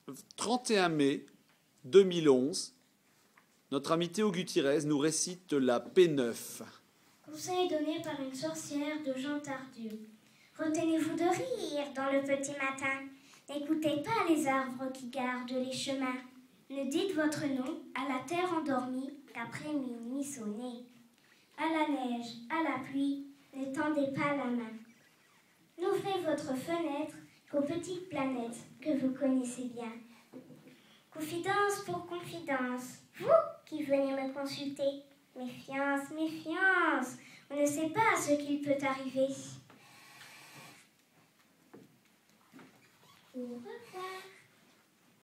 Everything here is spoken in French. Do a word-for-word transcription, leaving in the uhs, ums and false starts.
trente et un mai deux mille onze, notre ami Théo Gutiérrez nous récite la P neuf. Conseil donné par une sorcière de Jean Tardieu. Retenez-vous de rire dans le petit matin. N'écoutez pas les arbres qui gardent les chemins. Ne dites votre nom à la terre endormie qu'après minuit sonné. À la neige, à la pluie, n'étendez pas la main. N'ouvrez votre fenêtre qu'aux petites planètes que vous connaissez bien. Confidence pour confidence, vous qui venez me consulter. Méfiance, méfiance, on ne sait pas ce qu'il peut arriver. Au revoir.